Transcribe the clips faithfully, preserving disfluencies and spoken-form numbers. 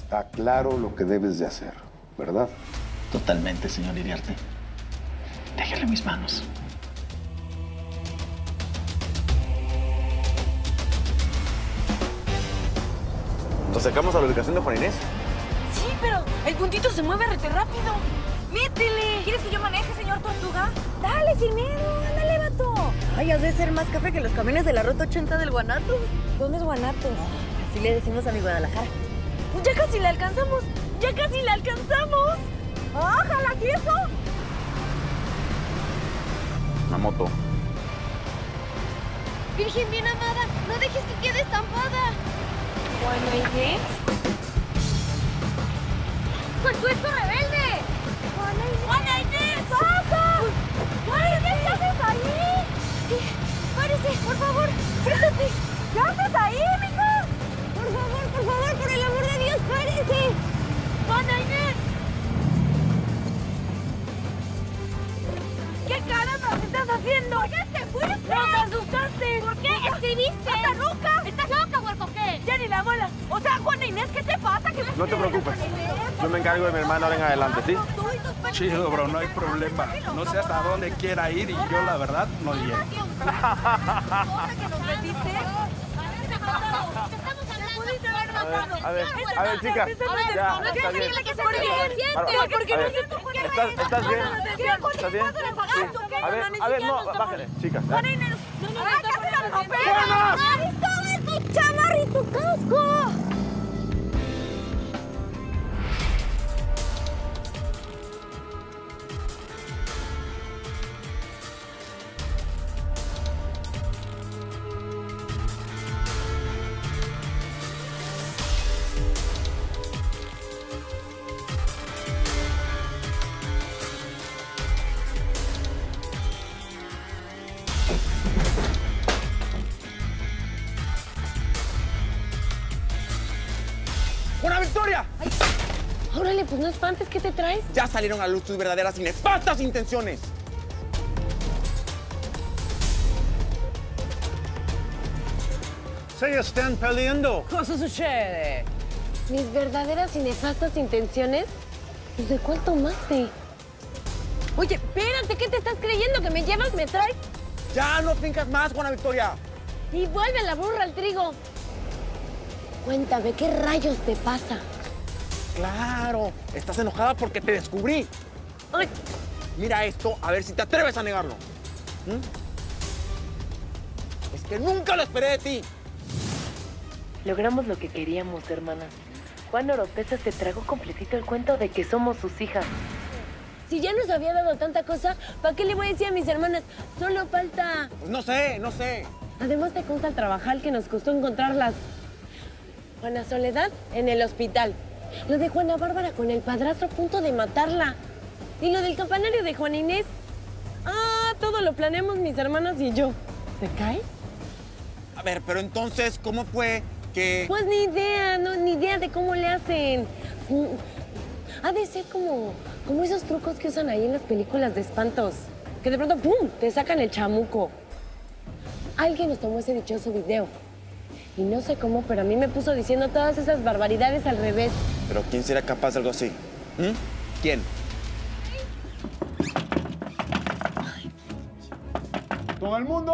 está claro lo que debes de hacer, ¿verdad? Totalmente, señor Iriarte. Déjele mis manos. ¿Nos acercamos a la ubicación de Juan Inés? Sí, pero el puntito se mueve rete rápido. ¡Métele! ¿Quieres que yo maneje, señor Tortuga? Dale, sin miedo. Ándale, vato. Ay, has de ser más café que los camiones de la ruta ochenta del Guanatos. ¿Dónde es Guanatos? Así le decimos a mi Guadalajara. Ya casi la alcanzamos. Ya casi la alcanzamos. ¡Ojalá, ¿sí eso! Una moto. Virgen bien amada, no dejes que quede estampada. Bueno, ¿y qué? ¡Consuesto rebelde! ¡Juana Inés! ¡Juana Inés! ¡Pasa! ¡Juana Inés, qué haces ahí! ¡Párese, por favor! ¡Siéntate! ¿Qué haces ahí, mija? Por favor, por favor, por el amor de Dios, párese. ¡Juana Inés! ¿Qué caramba estás haciendo? ¿Por qué te fuiste? ¡No te asustaste! ¿Por qué escribiste? ¿Estás loca? ¿Estás loca, huerco, qué? Ya ni la bola. O sea, Juana Inés, ¿qué te pasa? ¿Qué No te preocupes. Yo me encargo de mi hermana ahora en adelante, ¿sí? Chido, bro, no hay problema. No sé hasta dónde quiera ir y yo, la verdad, no llego. que nos metiste? A ver, a ver, a ver, chicas. Ya, está bien. ¿Por qué no se ¿Estás, ¿Estás bien? ¿Estás bien? Sí. A ver, a ver, no, bájale, chicas. Juana Inés, no, no, no, ¿qué haces la ¡Buenas! ¡Aristóbal, tu chamarra y tu casco! ¡Una victoria! Ay, órale, pues no espantes, ¿qué te traes? Ya salieron a la luz tus verdaderas y nefastas intenciones. Se están peleando. ¿Qué sucede? ¿Mis verdaderas y nefastas intenciones? Pues, ¿de cuál tomaste? Oye, espérate, ¿qué te estás creyendo? ¿Que me llevas, me traes? Ya no fincas más, Juana Victoria. Y vuelve la burra al trigo. Cuéntame, ¿qué rayos te pasa? Claro, estás enojada porque te descubrí. Ay. Mira esto, a ver si te atreves a negarlo. ¿Mm? Es que nunca lo esperé de ti. Logramos lo que queríamos, hermana. Juan Oropesa se tragó completito el cuento de que somos sus hijas. Si ya nos había dado tanta cosa, ¿para qué le voy a decir a mis hermanas? Solo falta... Pues no sé, no sé. Además te consta el trabajal que nos costó encontrarlas. Juana Soledad en el hospital. Lo de Juana Bárbara con el padrastro a punto de matarla. Y lo del campanario de Juana Inés. Ah, todo lo planeamos mis hermanas y yo. ¿Te cae? A ver, pero entonces, ¿cómo fue que...? Pues ni idea, no, ni idea de cómo le hacen. Ha de ser como, como esos trucos que usan ahí en las películas de espantos. Que de pronto, ¡pum!, te sacan el chamuco. Alguien nos tomó ese dichoso video. Y no sé cómo, pero a mí me puso diciendo todas esas barbaridades al revés. ¿Pero quién será capaz de algo así? ¿Mm? ¿Quién? ¡Todo el mundo!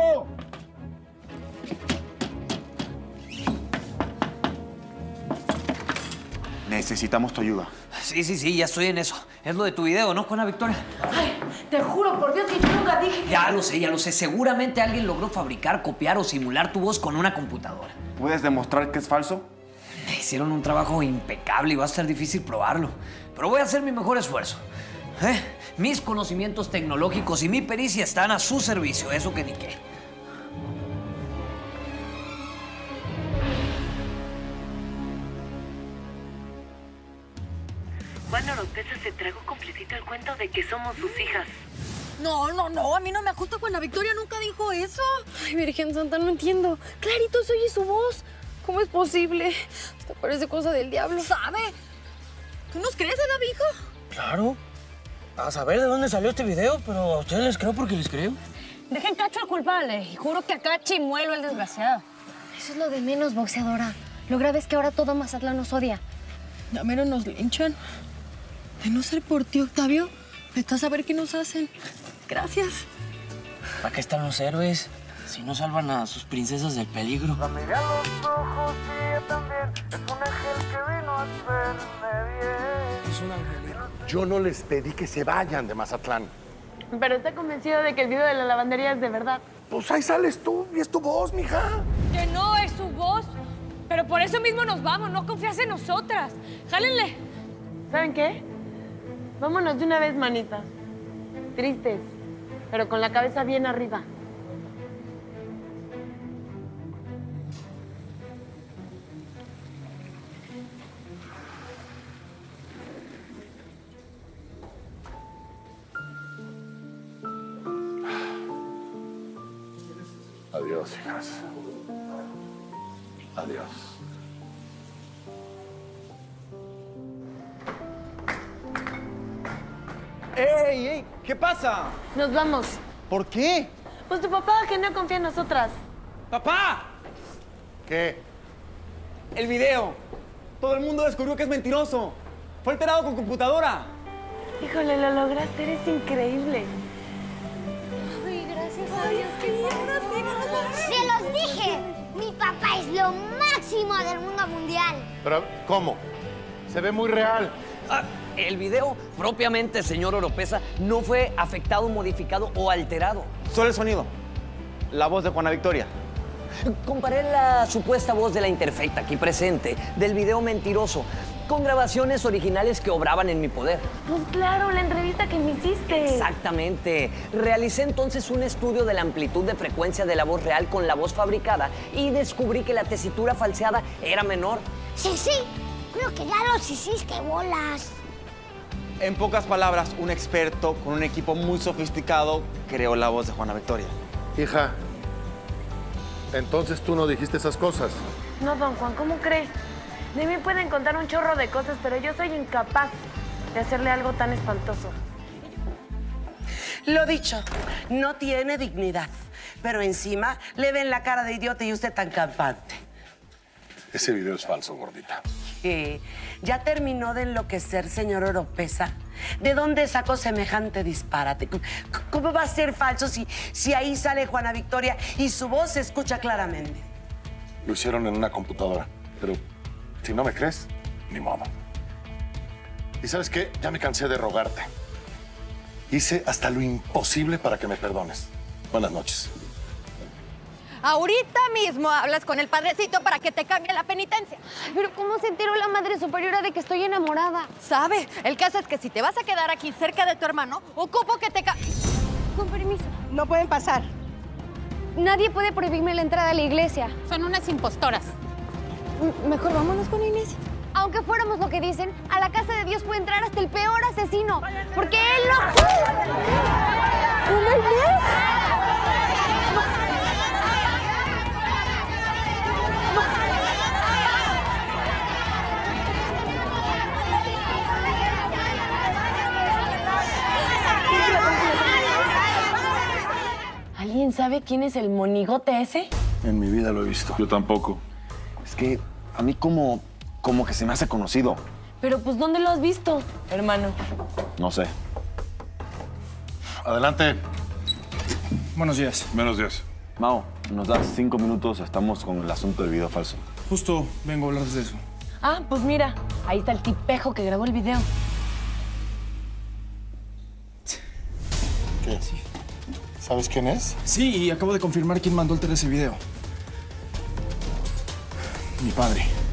Necesitamos tu ayuda. Sí, sí, sí, ya estoy en eso. Es lo de tu video, ¿no, Juana Victoria? Ay, te juro por Dios que yo nunca dije... Ya lo sé, ya lo sé. Seguramente alguien logró fabricar, copiar o simular tu voz con una computadora. ¿Puedes demostrar que es falso? Me hicieron un trabajo impecable y va a ser difícil probarlo. Pero voy a hacer mi mejor esfuerzo. ¿Eh? Mis conocimientos tecnológicos y mi pericia están a su servicio, eso que ni qué. Juan Oropesa se tragó completito el cuento de que somos sus hijas. No, no, no, a mí no me ajusta. Juana Victoria nunca dijo eso. Ay, Virgen Santa, no entiendo. Clarito se oye su voz. ¿Cómo es posible? Hasta parece cosa del diablo. ¿Sabe? ¿Tú nos crees, Edad, hijo? Claro. A saber de dónde salió este video, pero a ustedes les creo porque les creo. Dejen cacho al culpable y juro que acá chimuelo el desgraciado. Eso es lo de menos, boxeadora. Lo grave es que ahora todo Mazatlán nos odia. Ya mero nos linchan. De no ser por ti, Octavio, vete a saber qué nos hacen. Gracias. ¿Para qué están los héroes? Si no salvan a sus princesas del peligro. La miré a los ojos y ella también. Es un ángel que vino a hacerme bien. Es un angelito. Yo no les pedí que se vayan de Mazatlán. Pero está convencido de que el video de la lavandería es de verdad. Pues ahí sales tú y es tu voz, mija. Que no es su voz. Pero por eso mismo nos vamos, no confías en nosotras. Jálenle. ¿Saben qué? Vámonos de una vez, manita. Tristes, pero con la cabeza bien arriba. Adiós, hijas. Adiós. ¡Ey, ey! ¿Qué pasa? Nos vamos. ¿Por qué? Pues tu papá, que no confía en nosotras. ¡Papá! ¿Qué? El video. Todo el mundo descubrió que es mentiroso. Fue alterado con computadora. Híjole, lo lograste, eres increíble. Ay, gracias a Dios. ¡Se los dije! Mi papá es lo máximo del mundo mundial. Pero, ¿cómo? Se ve muy real. Ah, el video propiamente, señor Oropesa, no fue afectado, modificado o alterado. Solo el sonido. La voz de Juana Victoria. Comparé la supuesta voz de la imperfecta aquí presente del video mentiroso con grabaciones originales que obraban en mi poder. Pues claro, la entrevista que me hiciste. Exactamente. Realicé entonces un estudio de la amplitud de frecuencia de la voz real con la voz fabricada y descubrí que la tesitura falseada era menor. Sí, sí. Creo que ya los hiciste bolas. En pocas palabras, un experto con un equipo muy sofisticado creó la voz de Juana Victoria. Hija, entonces tú no dijiste esas cosas. No, don Juan, ¿cómo cree? De mí pueden contar un chorro de cosas, pero yo soy incapaz de hacerle algo tan espantoso. Lo dicho, no tiene dignidad, pero encima le ven la cara de idiota y usted tan campante. Ese video es falso, gordita. ¿Qué? ¿Ya terminó de enloquecer, señor Oropesa? ¿De dónde sacó semejante disparate? ¿Cómo va a ser falso si, si ahí sale Juana Victoria y su voz se escucha claramente? Lo hicieron en una computadora, pero si no me crees, ni modo. ¿Y sabes qué? Ya me cansé de rogarte. Hice hasta lo imposible para que me perdones. Buenas noches. Ahorita mismo hablas con el padrecito para que te cambie la penitencia. Ay, pero ¿cómo se enteró la madre superiora de que estoy enamorada? ¿Sabe? El caso es que si te vas a quedar aquí cerca de tu hermano, ocupo que te ca... Con permiso. No pueden pasar. Nadie puede prohibirme la entrada a la iglesia. Son unas impostoras. M- mejor vámonos con Inés. Aunque fuéramos lo que dicen, a la casa de Dios puede entrar hasta el peor asesino. Porque él no... ¿Una Inés? ¿Alguien sabe quién es el monigote ese? En mi vida lo he visto. Yo tampoco. Es que a mí como, como que se me hace conocido. Pero pues, ¿dónde lo has visto, hermano? No sé. Adelante. Buenos días. Buenos días. Mao, nos das cinco minutos, estamos con el asunto del video falso. Justo vengo a hablar de eso. Ah, pues mira, ahí está el tipejo que grabó el video. ¿Qué? ¿Sabes quién es? Sí, y acabo de confirmar quién mandó alterar ese video. Mi padre.